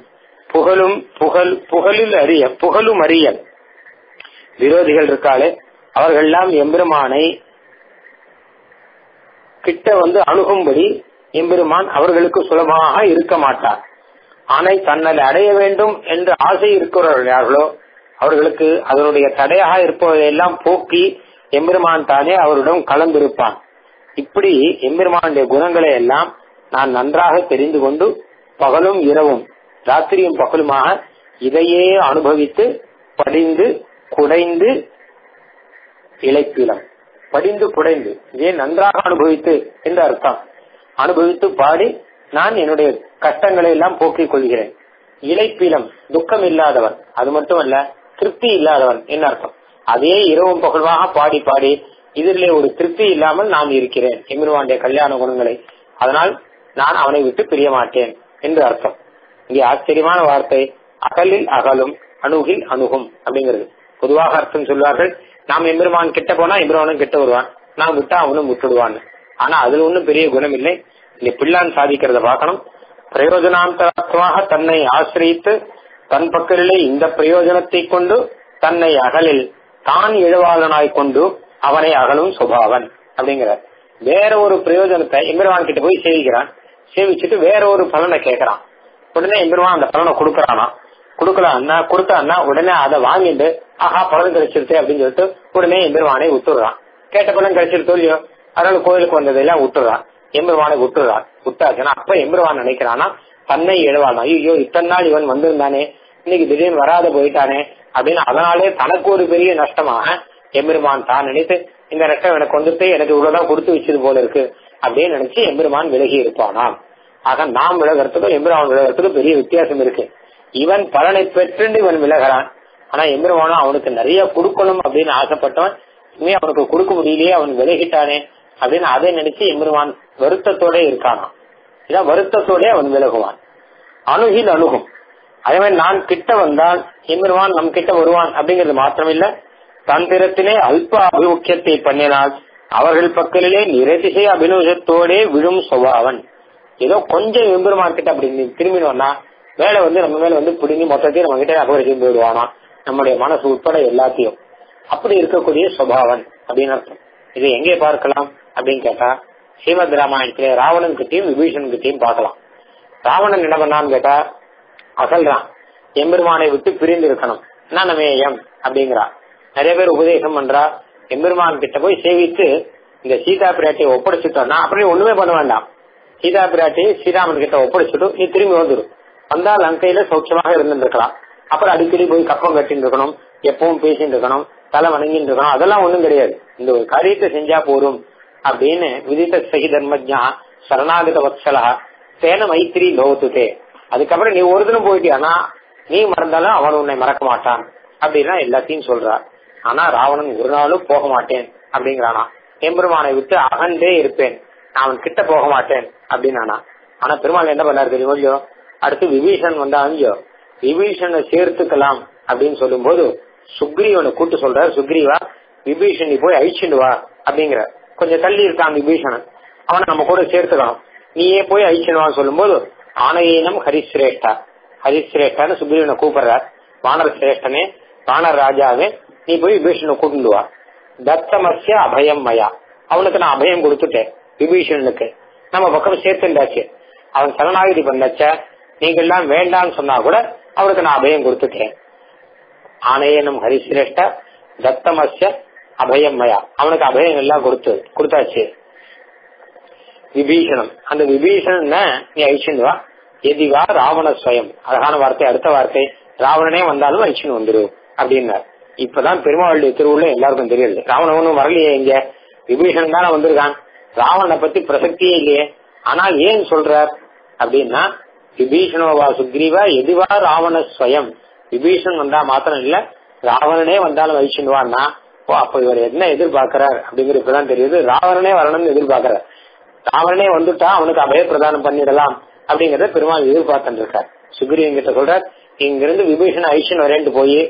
புகழும் அறிய விரோதிகள் இருக்காளே அவர்கள்லாம் எம்பெருமானை கிட்ட அணுகும்படி எம்பெருமான் அவர்களுக்கு சுலபமாக இருக்க மாட்டார். ஆனால் தன்னை அடைய வேண்டும் என்று ஆசை இருக்கிறவர்களோ அவர்களுக்கு அதனுடைய தடையாக இருப்பதையெல்லாம் போக்கி எம்பெருமான் தானே அவருடன் கலந்திருப்பான். இப்படி எம்பெருமானுடைய குணங்களை எல்லாம் நான் நன்றாக தெரிந்து கொண்டு பகலும் இரவும் ராத்திரியும் பகலுமாக இதையே அனுபவித்து படிந்து குடைந்து இளைப்பிலம் படிந்து குடைந்து இதை நன்றாக அனுபவித்து என்று அர்த்தம். அனுபவித்து பாடி நான் என்னுடைய கஷ்டங்களை எல்லாம் போக்கிக் கொள்கிறேன். இளைப்பிலம் துக்கம் இல்லாதவன், அது மட்டுமல்ல திருப்தி இல்லாதவன் என்ன அர்த்தம். அதே இரவும் பகலுமாக பாடி பாடி இதிலே ஒரு திருப்தி இல்லாமல் நான் இருக்கிறேன் எம்பெருமானுடைய கல்யாண குணங்களை, அதனால் நான் அவனை விட்டு பிரிய மாட்டேன் என்று அர்த்தம். இங்கே ஆச்சரியமான வார்த்தை அகலில் அகலும் அணுகில் அணுகும் அப்படிங்கிறது. பொதுவாக அர்த்தம் சொல்வார்கள், நாம் எம்பெருமான் கிட்ட போனா எம்பெருமானும் கிட்ட வருவான், நாம் விட்டா அவனும் விட்டுடுவான். ஆனா அதுல ஒன்னும் பெரிய குணம் இல்லை. இந்த பிள்ளான் சாதிக்கிறத பார்க்கணும். பிரயோஜனாந்தரமாக தன்னை ஆசிரியித்து தன் பக்கத்திலே இந்த பிரயோஜனத்தை கொண்டு தன்னை அகலில் தான் இழவாளனாய் கொண்டு அவனை அகலும் சுபாவன் அப்படிங்கிற வேற ஒரு பிரயோஜனத்தை எம்பெருமான் கிட்ட போய் சேவிக்கிறான். சேவிச்சுட்டு வேற ஒரு பலனை கேட்கறான். உடனே எம்பெருமான் அந்த பலனை கொடுக்கறானா, கொடுத்தான்னா உடனே அதை வாங்கிட்டு ஆஹா பலன் கிடைச்சிருச்சு அப்படின்னு சொல்லிட்டு உடனே எம்பெருமானை விட்டுடுறான். கேட்ட பலன் கிடைச்சிருத்தோ இல்லையோ, அதனால கோயிலுக்கு வந்ததெல்லாம் விட்டுறான், எம்பெருமானை விட்டாச்சுன்னா அப்ப எம்பெருமான் நினைக்கிறானா தன்னை இழவானா, ஐயோ இத்தனை நாள் இவன் வந்திருந்தானே இன்னைக்கு திடீர்னு வராத போயிட்டானே அப்படின்னு அதனாலே தனக்கு ஒரு பெரிய நஷ்டமாக எம்பெருமான் தான் நினைத்து இந்த நஷ்டம் எனக்கு வந்துட்டு எனக்கு இவ்வளவுதான் கொடுத்து வச்சது போல இருக்கு அப்படின்னு நினைச்சு எம்பெருமான் விலகி இருப்பானாம். ஆக நாம் விலகிறதுக்கும் எம்பெருமான் விலகிறதுக்கும் பெரிய வித்தியாசம் இருக்கு. இவன் பலனை பெற்று இவன் விலகிறான். ஆனா எம்பெருமானும் அவனுக்கு நிறைய கொடுக்கணும் அப்படின்னு ஆசைப்பட்டவன் இனிமே அவனுக்கு கொடுக்க முடியலையே அவன் விலகிட்டானே அப்படின்னு அதை நினைச்சு எம்பெருமான் வருத்தத்தோட இருக்கானா. இதான் வருத்தத்தோட அவன் விலகுவான். அணுகில் அணுகும். அதே மாதிரி நான் கிட்ட வந்தால் எம்பெருமான் நம் கிட்ட வருவான் அப்படிங்கிறது மாத்திரமில்ல, தன் திறத்திலே அல்ப அபிமுக்கியத்தை பண்ணினால் அவர்கள் பக்கத்திலே நிரதிசை அபிநோஷத்தோட விழும் சுபாவன். ஏதோ கொஞ்சம் எம்பெருமான் கிட்ட அப்படி திரும்பினோம்னா மேல நம்ம மேல பிடிங்கி மொத்தத்தையும் நம்ம கிட்ட அபகரிச்சு போயிடுவானா, நம்முடைய மனசு உட்பட எல்லாத்தையும். அப்படி இருக்கக்கூடிய சுபாவன் அப்படின்னு அர்த்தம். இதை எங்கே பார்க்கலாம் அப்படின்னு கேட்டா ஸ்ரீமத் ராமாயணத்திலே ராவணன் கிட்டையும் விபீஷன் கிட்டையும் பார்க்கலாம். ராவணன் என்ன பண்ணான்னு கேட்டா அகல்றான், எம்பெருமானை விட்டு பிரிந்து இருக்கணும் நனமேயம் அப்படிங்கிறா. நிறைய பேர் உபதேசம் பண்றா, எம்பெருமான் கிட்ட போய் சேவித்து இந்த சீதா பிராட்டியை ஒப்படைச்சுட்டோம்னா அப்படியே ஒண்ணுமே பண்ண வேண்டாம், சீதா பிராட்டியை ஸ்ரீராமன் கிட்ட ஒப்படைச்சுட்டு நீ திரும்பி வந்துடும், வந்தால் லங்கையில சௌட்சமாக இருந்துருக்கலாம். அப்புறம் அடிக்கடி போய் கப்பம் கட்டின்னு இருக்கணும், எப்பவும் பேசிட்டு இருக்கணும், தலை வணங்கிட்டு இருக்கணும், அதெல்லாம் ஒண்ணும் கிடையாது. இந்த ஒரு காரியத்தை செஞ்சா போரும் அப்படின்னு விதித்த சகி தர்மஜா சரணாகத வத்சலா சேன மைத்திரி லோத்துதே. அதுக்கப்புறம் நீ ஒரு தினம் போயிட்டியானா நீ மறந்தாலும் அவன் உன்னை மறக்க மாட்டான் அப்படின்னா எல்லாத்தையும் சொல்றா. ஆனா ராவணன் ஒரு நாளும் போக மாட்டேன் அப்படிங்கிறானா, எம்பெருமானை விட்டு அகண்டே இருப்பேன், நான் அவன் கிட்ட போக மாட்டேன் அப்படின்னானா. ஆனா பெருமாள் என்ன பண்ணாரு தெரியுமோ இல்லையோ, அடுத்து விபீஷன் வந்தாங்க, விபீஷனை சேர்த்துக்கலாம் அப்படின்னு சொல்லும் போது சுக்ரீவனை கூட்டு சொல்றாரு, சுக்ரீவா விபீஷன் நீ போய் அழிச்சுண்டு வா அப்படிங்கிற. கொஞ்சம் தள்ளி இருக்கான் விபீஷணன், அவனை நம்ம கூட சேர்த்துக்கணும், நீயே போய் அழிச்சுடுவான்னு சொல்லும் போது ஆனையினம் ஹரிசிரேஷ்டா, ஹரிசிரேஷ்டான்னு சுக்ரீவனை கூப்பிடுறார். வானர சிரேஷ்டனே, வானர ராஜாவே, நீ போய் விபீஷனை கூட்டிட்டு வா. தத்தமஸ்ய அபயம் மயா, அவனுக்கு நான் அபயம் கொடுத்துட்டேன், விபீஷனுக்கு நம்ம பக்கம் சேர்த்துண்டாச்சு, அவன் சரணாகிதி பண்ணச்ச நீங்க எல்லாம் வேண்டான்னு சொன்னா கூட அவனுக்கு நான் அபயம் கொடுத்துட்டேன். ஆனையனும் ஹரிசிரேஷ்ட தத்தமஸ்ய அபயம் மயா, அவனுக்கு அபயம் எல்லாம் கொடுத்தாச்சு. விபீஷணம், அந்த விபீஷணன் நீ அழிச்சுண்டு வா. எதிவா ராவண ஸ்வயம், அழகான வார்த்தை. அடுத்த வார்த்தை ராவணனே வந்தாலும் அழிச்சுன்னு வந்துரு அப்படின்னார். இப்பதான் பெருமாளுடைய திருவுள்ள எல்லாருக்கும் தெரியுது, ராவணவனும் வரலையே, இங்க விபீஷணன் தானே வந்திருக்கான், ராவணனை பத்தி பிரசக்தியே இல்லையே. ஆனால் ஏன் சொல்றார் அப்படின்னா விபீஷணவா சுக்ரீவா எதிவா ராவண ஸ்வயம், விபீஷன் வந்தா மாத்திரம் இல்ல ராவணனே வந்தாலும் அழிச்சுடுவான்னா அப்ப இவர் என்ன எதிர்பார்க்கிறார் அப்படிங்கிறது இப்பதான் தெரியுது. ராவணனே வரணும்னு எதிர்பார்க்கிறார், ராவணனே வந்துட்டா அவனுக்கு அபய பிரதானம் பண்ணிடலாம் அப்படிங்கறத பெருமாள் எதிர்பார்த்துட்டு இருக்கார். சுக்ரீவன் கிட்ட சொல்றார், இங்கிருந்து விபீஷன் அழிச்சுன்னு வரேன்ட்டு போய்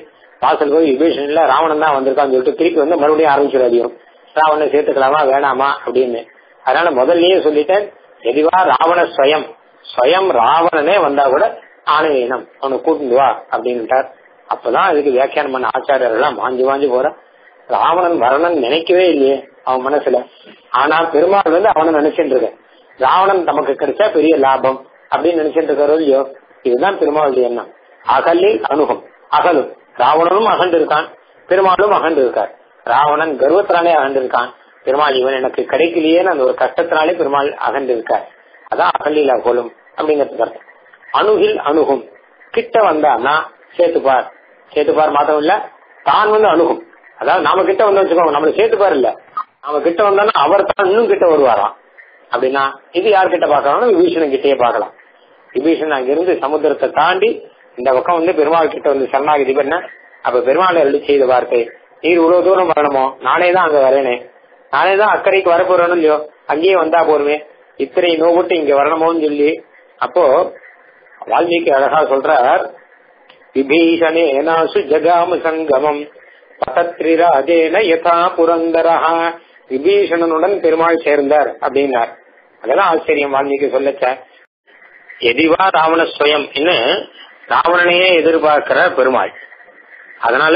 வாசல் போய் விபீஷன் இல்ல ராவணன் தான் வந்திருக்கான்னு சொல்லிட்டு திருப்பி வந்து மறுபடியும் ஆரம்பிச்சிடாதியும் ராவணனை சேர்த்துக்கலாமா வேணாமா அப்படின்னு. அதனால முதல்லயே சொல்லிட்டேன், எதிவா ராவண ஸ்வயம் ராவணனே வந்தா கூட ஆணையினம் அவனை கூட்டிட்டு வா அப்படின்ட்டார். அப்பதான் அதுக்கு வியாக்கியானம் பண்ண ஆச்சாரியர்கள் மாஞ்சி போற ராவணன் வரணும்னு நினைக்கவே இல்லையே அவன் மனசுல. ஆனா பெருமாள் வந்து அவனை நினைச்சிட்டு இருக்க, ராவணன் நமக்கு கிடைச்சா பெரிய லாபம் அப்படின்னு நினைச்சிட்டு இருக்காரோ இல்லையோ. இதுதான் பெருமாளுடைய எண்ணம். அகலில் அணுகும், அகலும் ராவணனும் அகண்டு இருக்கான், பெருமாளும் அகண்டு இருக்கார். ராவணன் கர்வத்தினாலே அகண்டு இருக்கான், பெருமாள் இவன் எனக்கு கிடைக்கலையேன்னு அந்த ஒரு கஷ்டத்தினாலே பெருமாள் அகண்டு இருக்கார். அதான் அகலில் அகலும் அப்படிங்கிறது அர்த்தம். அணுகில் அணுகும், கிட்ட வந்தான்னா சேத்துப்பார் மாத்தம் இல்ல, தான் வந்து அணுகும். அதாவது நாம கிட்ட வந்து வச்சுக்கோங்க, நம்மள சேத்துப்பார் இல்ல, நாம கிட்ட வந்தோம்னா அவர் தான் இன்னும் கிட்ட வருவாராம். அப்படின்னா இது யார்கிட்ட பாக்கலாம், விபீஷணன் கிட்டே பாக்கலாம். விபீஷணன் அங்கிருந்து சமுத்திரத்தை தாண்டி இந்த பக்கம் வந்து பெருமாள் கிட்ட வந்து சரணாகதி பண்ண. அப்ப பெருமாள் அருளி செய்த வார்த்தை, நீர் இவ்வளவு தூரம் வரணுமோ, நானே தான் அங்க வரேனே, நானே தான் அக்கறைக்கு வரப்போறேன்னு இல்லையோ, அங்கேயே வந்தா போருமே, இத்தனை நோவுட்டு இங்க வரணுமோன்னு சொல்லி. அப்போ வால்மீகி அழகா சொல்றார், விபீஷணேனாசு ஜகாம சங்கமம் பதத்ரிராஜேன யதா புரந்தரஹா. விபீஷணனுடன் பெருமாள் சேர்ந்தார் அப்படின்னார். அதெல்லாம் ஆச்சரியம் வால்மீகி சொல்லச்ச. எதிவா ராவண ஸ்வயம் என்ன, ராவணனையே எதிர்பார்க்கிறார் பெருமாள். அதனால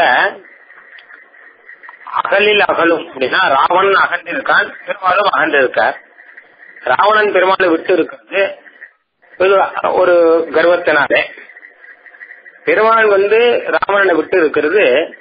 அகலில் அகலும் அப்படின்னா ராவணன் அகன்று இருக்கான், பெருமாளும் அகன்று இருக்கார். ராவணன் பெருமாளை விட்டு இருக்கிறது ஒரு கர்வத்தினாலே, பெருமாள் வந்து ராவணனை விட்டு இருக்கிறது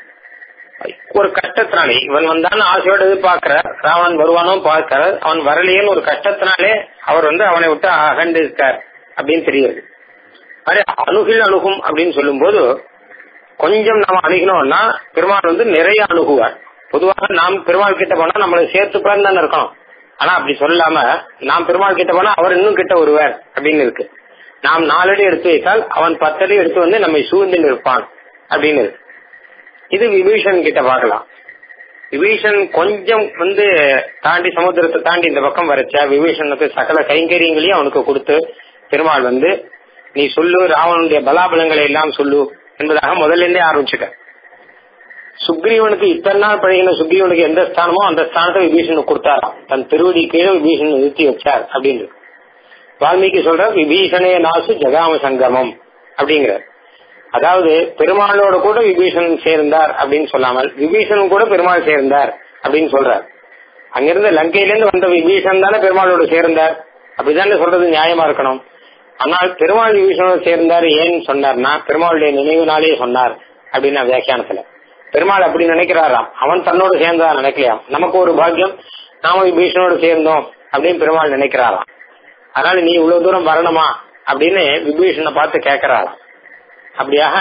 ஒரு கஷ்டத்தினாலே. இவன் வந்தான்னு ஆசையோடு எதிர்பார்க்கிறார், ராவணன் வருவானோ பார்க்கிறார், அவன் வரலையேன்னு ஒரு கஷ்டத்தினாலே அவர் வந்து அவனை விட்டு அகண்டு இருக்கார் அப்படின்னு தெரியுது. அது அணுகில் அணுகும் அப்படின்னு சொல்லும் போது கொஞ்சம் நாம அணுகினோம்னா பெருமாள் வந்து நிறைய அணுகுவார். பொதுவாக நாம் பெருமாள் கிட்ட போனா நம்மளை சேர்த்துப்பான்னு தானே இருக்கணும். ஆனா அப்படி சொல்லாம நாம் பெருமாள் கிட்ட போனா அவர் இன்னும் கிட்ட வருவார் அப்படின்னு இருக்கு. நாம் 4 அடி எடுத்து வைத்தால் அவன் 10 அடி எடுத்து வந்து நம்மை சூழ்ந்து இருப்பான் அப்படின்னு இருக்கு. இது விபீஷன் கிட்ட பார்க்கலாம். விபீஷன் கொஞ்சம் வந்து தாண்டி சமுத்திரத்தை தாண்டி இந்த பக்கம் வரைச்சா விபீஷனுக்கு சகல கைங்கரியங்களையும் அவனுக்கு கொடுத்து பெருமாள் வந்து நீ சொல்லு, ராவனுடைய பலாபலங்களை எல்லாம் சொல்லு என்பதாக முதல்ல இருந்தே ஆரம்பிச்சுக்க. சுக்ரீவனுக்கு இத்தனை நாள் பழகின சுக்ரீவனுக்கு எந்த ஸ்தானமோ அந்த ஸ்தானத்தை விபீஷனுக்கு கொடுத்தாராம். தன் திருவடி கீழே விபீஷன் நிறுத்தி வச்சார் அப்படின்னு வால்மீகி சொல்ற. விபீஷணே நாசு ஜகாம சங்கமம் அப்படிங்கிற, அதாவது பெருமாளோட கூட விபீஷன் சேர்ந்தார் அப்படின்னு சொல்லாமல் விபீஷன் கூட பெருமாள் சேர்ந்தார் அப்படின்னு சொல்றார். அங்கிருந்து லங்கையிலிருந்து வந்த விபீஷன் தானே பெருமாளோட சேர்ந்தார், அப்படிதானே சொல்றது நியாயமா இருக்கணும். ஆனால் பெருமாள் விபீஷனோட சேர்ந்தார் ஏன்னு சொன்னார்னா பெருமாளுடைய நினைவுனாலே சொன்னார் அப்படின்னா வியாக்கியானத்துல. பெருமாள் அப்படி நினைக்கிறாராம், அவன் தன்னோடு சேர்ந்ததா நினைக்கலையாம். நமக்கு ஒரு பாக்கியம், நாம விபீஷனோடு சேர்ந்தோம் அப்படின்னு பெருமாள் நினைக்கிறாராம். அதனால நீ இவ்வளவு தூரம் வரணுமா அப்படின்னு விபீஷனை பார்த்து கேட்கிறாராம். அப்படியாக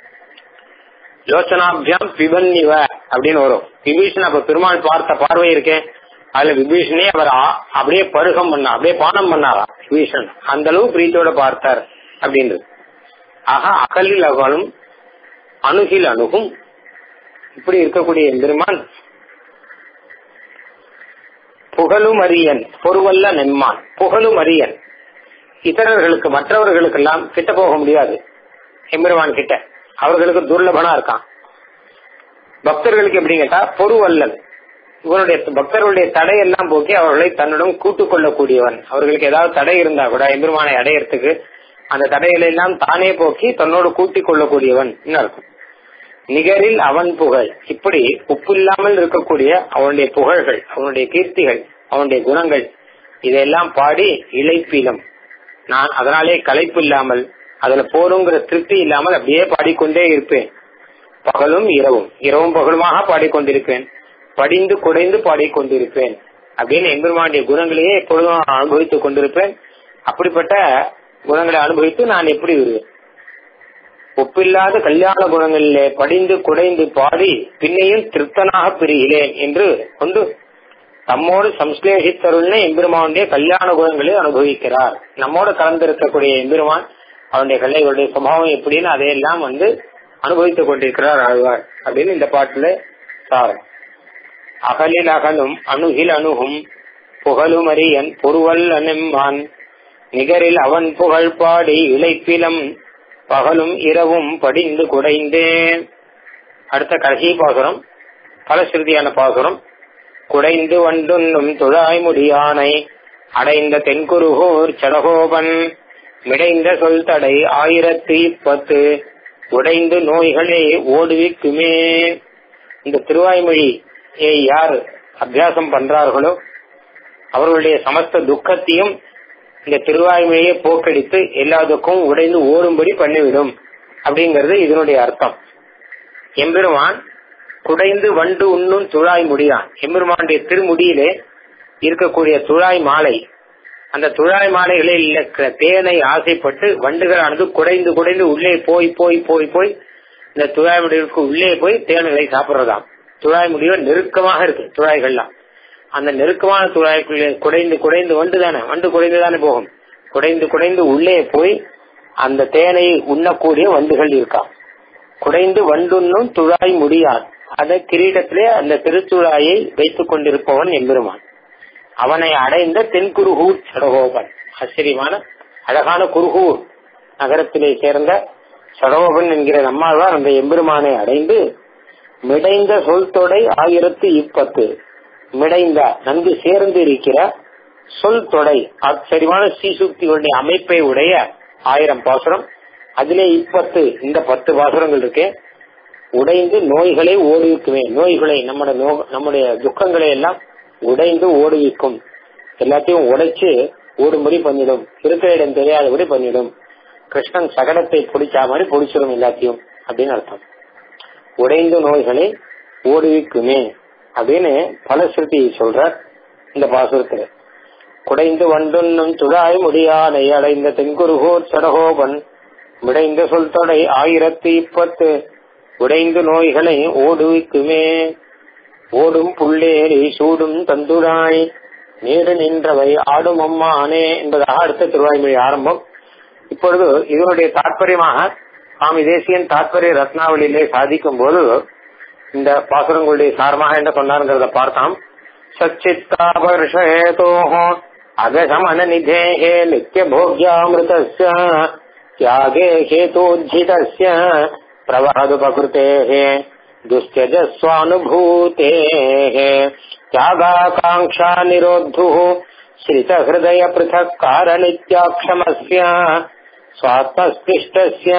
யோசனாபியாம் பிபன்னிவ அப்படின்னு வரும். விபீஷன் அப்ப பெருமாள் பார்த்த பார்வை இருக்கேன், அதுல விபீஷனே அவர் அப்படியே பருகம் பண்ணா, அப்படியே பானம் பண்ணாராம் விபீஷன். அந்த அளவு பிரீத்தியோட பார்த்தார் அப்படின்றது. ஆக அகலில் அகலும் அணுகில் அணுகும் இப்படி இருக்கக்கூடிய பெருமான் புகழும் அரியன் பொறுவல்ல நெம்மான். புகழும் அரியன், இதரர்களுக்கு மற்றவர்களுக்கெல்லாம் கிட்ட போக முடியாது எம்பெருமான் கிட்ட, அவர்களுக்கு துர்லபனா இருக்கான். பக்தர்களுக்கு எப்படி கேட்டா பொறுவல்லன், இவனுடைய பக்தர்களுடைய தடையெல்லாம் போக்கி அவர்களை தன்னுடன் கூட்டுக் கொள்ளக்கூடியவன். அவர்களுக்கு ஏதாவது தடை இருந்தா கூட எம்பெருமானை அடையறதுக்கு அந்த தடைகளை எல்லாம் தானே போக்கி தன்னோடு கூட்டிக் கொள்ளக்கூடியவன் இருக்கும். நிகரில் அவன் புகழ், இப்படி உப்பு இல்லாமல் இருக்கக்கூடிய அவனுடைய புகழ்கள், அவனுடைய கீர்த்திகள், அவனுடைய குணங்கள் இதெல்லாம் பாடி இளைப்பிலும் நான் அதனாலே களைப்பு இல்லாமல் அதுல போருங்கிற திருப்தி இல்லாமல் அப்படியே பாடிக்கொண்டே இருப்பேன். பகலும் இரவும், இரவும் பகலுமாக பாடிக்கொண்டிருப்பேன், படிந்து குடைந்து பாடிக்கொண்டிருப்பேன் அப்படின்னு எம்பெருமானுடைய குணங்களையே எப்பொழுதும் அனுபவித்துக் கொண்டிருப்பேன். அப்படிப்பட்ட குணங்களை அனுபவித்து நான் எப்படி வருவேன்? ஒப்பில்லாத கல்யாண குணங்களிலே படிந்து குடைந்து பாடி பின்னையும் திருப்தனாக பிரிகிறேன் என்று கொண்டு தம்மோடு சம்ஸ்லேஷித்தருள்னே எம்பெருமானுடைய கல்யாண குணங்களை அனுபவிக்கிறார். நம்மோடு கலந்திருக்கக்கூடிய எம்பெருமான் அவனுடைய கல்லைகளுடைய சுபாவம் எப்படின்னு அதையெல்லாம் அனுபவித்துக் கொண்டிருக்கிறார் ஆழ்வார் அப்படின்னு இந்த பாட்டுல சாரம். அகலில் அகலும் அணுகில் அணுகும் புகழும் அரியன் பொறுவல் அனெம்மான் நிகரில் அவன் புகழ் பாடி இளைப்பிலம் பகலும் இரவும் படிந்து குடைந்தேன். அடுத்த கடைசி பாசுரம் பலஸ்ருதியான பாசுரம். குடைந்து வண்டுண்ணும் துழாய் முடியானை அடைந்த தென்குருகூர் சடகோபன் மிடைந்த சொல் தடை 1010 உடைந்து நோய்களே ஓடுவிக்குமே. இந்த திருவாய்மொழியை யார் அபியாசம் பண்றார்களோ அவர்களுடைய சமஸ்த துக்கத்தையும் இந்த திருவாய்மொழியை போக்கடித்து எல்லாத்துக்கும் உடைந்து ஓடும்படி பண்ணிவிடும் அப்படிங்கிறது இதனுடைய அர்த்தம். எம்பெருமான் குடைந்து வண்டு உண்ணும் துழாய் முடியான். எம்பெருமானுடைய திருமுடியிலே இருக்கக்கூடிய துழாய் மாலை, அந்த துழாய் மாலைகளில் இருக்கிற தேனை ஆசைப்பட்டு வண்டுகளானது குடைந்து குடைந்து உள்ளே போய் போய் போய் போய் இந்த துழாய் முடிவுக்கு உள்ளே போய் தேன்களை சாப்பிடுறதாம். துழாய் முடிவு நெருக்கமாக இருக்கு துழாய்கள்லாம். அந்த நெருக்கமான துழாய்க்குள்ளே குடைந்து குடைந்து வண்டு குடைந்துதானே போகும். குடைந்து குடைந்து உள்ளே போய் அந்த தேனை உண்ணக்கூடிய வண்டுகள் இருக்காம். குடைந்து வண்டுண்ணும் துழாய் முடியான். அந்த கிரீடத்திலே அந்த திருத்துழாயை வைத்துக் கொண்டிருப்பவன் எம்பெருமான். அவனை அடைந்த தென்குருகூர் சடகோபன், ஆச்சரியமான அழகான குருகூர் நகரத்திலே சேர்ந்த சடகோபன் என்கிற நம்மாழ்வார் அந்த எம்பெருமானை அடைந்து மிடைந்த சொல் தொடை 1010 மிடைந்த நன்கு சேர்ந்து இருக்கிற சொல் தொடை ஆச்சரியமான ஸ்ரீசுக்திகளுடைய அமைப்பை உடைய 1000 பாசுரம். அதிலே 10 இந்த 10 பாசுரங்கள் இருக்கு. உடைந்து நோய்களை ஓடுவிக்குமே. நோய்களை நம்முடைய துக்கங்களை எல்லாம் உடைந்து ஓடுவிக்கும். எல்லாத்தையும் உடைச்சு ஓடும்படி பண்ணிடும். இருக்கிற இடம் தெரியாதபடி பண்ணிடும். கிருஷ்ணன் சகடத்தை பிடிச்சா மாதிரி பிடிச்சிடும் எல்லாத்தையும் அப்படின்னு அர்த்தம். உடைந்து நோய்களை ஓடுவிக்குமே அப்படின்னு பலஸ்ருதி சொல்றார் இந்த பாசுரத்துல. குடைந்து வண்டுண்ணும் துழாய் முடியானை அடைந்த தென்குருகூர் சடகோபன் மிடைந்த சொல் தொடை 1010 உடைந்து நோய்களை ஓடுவிக்குமே. ஓடும் புள்ளேரி சூடும் தந்துழாய் நீடு நின்றவை ஆடும் அம்மானே என்பதாக அடுத்த திருவாய்மொழி ஆரம்பம். இப்பொழுது இதனுடைய தாற்பயமாக சுவாமி தேசிகன் தாற்பரிய ரத்னாவளியிலே சாதிக்கும் போது இந்த பாசுரங்களுடைய சாரமாக என்ன சொன்னார்கிறத பார்த்தோம். சச்சித்தாபர்ஷேதோஹோ அகசமன நிதேஹே நித்ய போக்யாமிருதஸ்ய தியாகே ஹேதோஜ்ஜிதஸ்ய பிரவஹதுபகிருதேஹே दुस्त्यजस्वानुभूतेः त्यागाकाङ्क्षा निरोद्धुः श्रितहृदय पृथक् कारणित्याक्षमस्य स्वात्मस्पृष्टस्य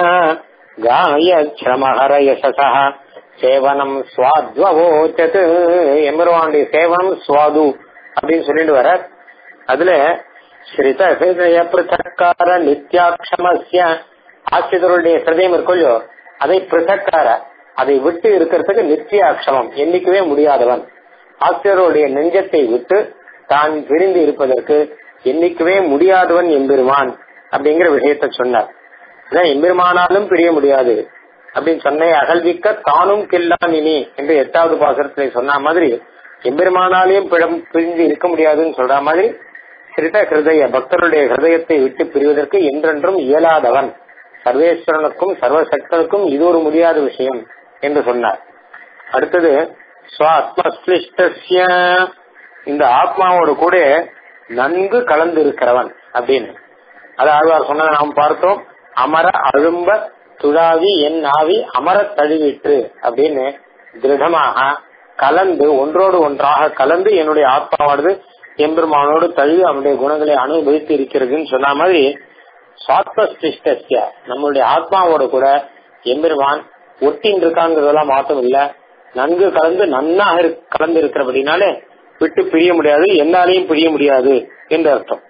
गायच्छ्रमहर यशसः சேவனம் சுவாத்வவோச்சத். எம்பெருமானுடைய சேவனம் சுவாது அப்படின்னு சொல்லிட்டு வர அதுல ஸ்ரித ஹிருதய பிருத்தக்கார நித்யாட்சமஸ்ய ஆசிரியருடைய ஹிருதயம் இருக்கோ அதை பிருத்தக்கார அதை விட்டு இருக்கிறதுக்கு நித்திய அக்ஷமம் எண்ணிக்கவே முடியாதவன். ஆசிரியருடைய நெஞ்சத்தை விட்டு தான் பிரிந்து இருப்பதற்கு எண்ணிக்கவே முடியாதவன் எம்பெருமான் அப்படிங்கிற விஷயத்த சொன்னார். அதான் எம்பெருமானாலும் பிரிய முடியாது அப்படின்னு சொன்ன அகல்விக்க தானும் கில்லான் இனி என்று 8வது பாசுரத்திலே சொன்ன மாதிரி எம்பெருமானாலையும் பிரிந்து இருக்க முடியாதுன்னு சொல்ற மாதிரி ஸ்ரித ஹிருதய பக்தருடைய ஹிருதயத்தை விட்டு பிரிவதற்கு என்றென்றும் இயலாதவன் சர்வேஸ்வரனுக்கும் சர்வசக்தனுக்கும் இது ஒரு முடியாத விஷயம் என்று சொன்னார். அடுத்தது ஸ்வாத்மஸ்லிஷ்டஸ்ய இந்த ஆத்மாவோடு கூட நன்கு கலந்து இருக்கிறவன் அப்படின்னு அது ஆழ்வார் சொன்னதை நாம் பார்த்தோம். அமர அழும்ப துழாவி என் ஆவி அமர தழுவிற்று அப்படின்னு திருடமாக கலந்து ஒன்றோடு ஒன்றாக கலந்து என்னுடைய ஆத்மாவானது எம்பெருமானோடு தழுவி அவனுடைய குணங்களை அனுபவித்து இருக்கிறதுன்னு சொன்ன மாதிரி சுவாத்மஸ்லிஷ்டஸ்ய நம்மளுடைய ஆத்மாவோட கூட எம்பெருமான் ஒட்டின் இருக்காங்கிறதெல்லாம் மாற்றம் இல்ல, நன்கு கலந்து நன்னாக கலந்து இருக்கிறபடினாலே விட்டு பிரிய முடியாது, என்னாலையும் பிரிய முடியாது என்று அர்த்தம்.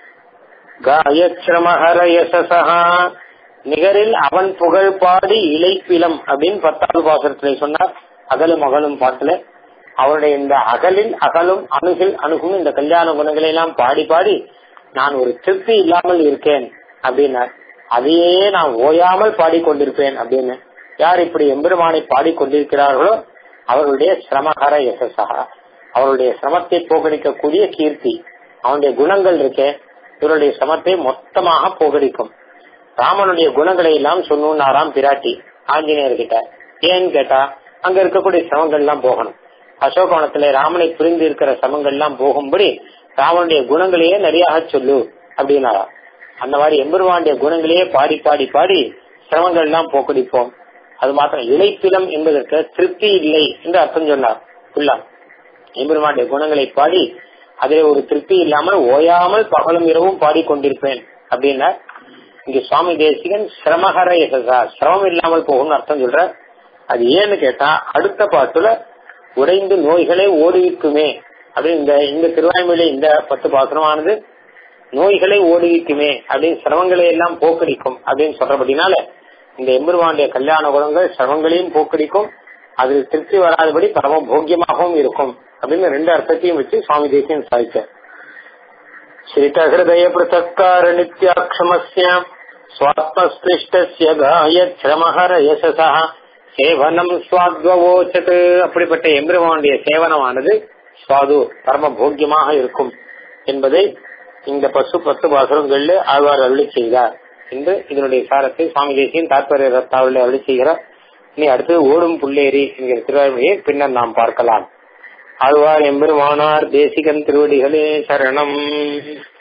காயச்ரமஹர யசஸஹ நிகரில் அவன் புகழ் பாடி இளைப்பிலம் அப்படின்னு 10வது பாசுரத்திலே சொன்னார். அகலும் அகலும் பாட்டுல அவருடைய இந்த அகலில் அகலும் அணுகில் அணுகும் இந்த கல்யாண குணங்களை எல்லாம் பாடி பாடி நான் ஒரு திருப்தி இல்லாமல் இருக்கேன் அப்படின்னார். அதையே நான் ஓயாமல் பாடிக்கொண்டிருப்பேன் அப்படின்னு யார் இப்படி எம்பெருமானை பாடிக்கொண்டிருக்கிறார்களோ அவர்களுடைய சிரமஹர யசஸஹ அவருடைய சிரமத்தை போகடிக்கக்கூடிய கீர்த்தி அவனுடைய குணங்கள் இருக்கே இவருடைய சிரமத்தை மொத்தமாக போகடிக்கும். ராமனுடைய குணங்களை எல்லாம் சொன்னாராம் பிராட்டி ஆஞ்சநேயர்கிட்ட. ஏன்னு கேட்டா அங்க இருக்கக்கூடிய சிரமங்கள் எல்லாம் போகணும். அசோகவனத்திலே ராமனை புரிந்து இருக்கிற சிரமங்கள் எல்லாம் போகும்படி ராமனுடைய குணங்களையே நிறைய சொல்லு அப்படின்னாரா. அந்த மாதிரி எம்பெருமானுடைய குணங்களையே பாடி பாடி பாடி சிரமங்கள் எல்லாம் போக்கடிப்போம். அது மாத்திரம் இளைப்பிலம் என்பதற்கு திருப்தி இல்லை என்று அர்த்தம் சொன்னார். எம்பெருமானுடைய குணங்களை பாடி அதில் ஒரு திருப்தி இல்லாமல் ஓயாமல் பகலும் இரவும் பாடிக்கொண்டிருப்பேன் அப்படின்னா இங்க சுவாமி தேசிகன் சிரமஹர யசஸா, சிரமம் இல்லாமல் போகும்னு அர்த்தம் சொல்ற. அது ஏன்னு கேட்டா அடுத்த பாட்டுல உடைந்து நோய்களே ஓடுவிக்குமே அப்படின்னு இந்த திருவாய்மொழி இந்த 10 பாசுரமானது நோய்களை ஓடுவிக்குமே அப்படின்னு சிரமங்களை எல்லாம் போக்கடிக்கும் அப்படின்னு சொல்றபடினால இந்த எம்பெருமானுடைய கல்யாண குணங்கள் சிரமங்களையும் போக்கடிக்கும், அதில் திருப்தி வராதபடி பரம போக்கியமாகவும் இருக்கும் அப்படின்னு 2 அர்த்தத்தையும் வச்சு சுவாமி தேசிகன் சாதிச்சார். ஸ்ரீதஹிருதய பிரசத்கார நித்யாக்ஷமஸ்ய ஸ்வாத்மஸ்பிருஷ்டஸ்ய காயத்ரமஹர யசஸா சேவனம் ஸ்வாத்வவோச்சத். அப்படிப்பட்ட எம்பெருமானுடைய சேவனமானது சுவாது பரம போக்கியமாக இருக்கும் என்பதை இந்த 10 பாசுரங்களில் ஆழ்வார் அருளி செய்தார் என்று இதனுடைய சாரத்தை சுவாமி தேசிகன் தாத்பரிய ரத்தாவில் அருளி செய்கிறார். இனி அடுத்து ஓடும் புள்ளேரி என்கிற திருவாய்மொழியை பின்னர் நாம் பார்க்கலாம். ஆழ்வார் எம்பெருமானார் தேசிகன் திருவடிகளே சரணம்.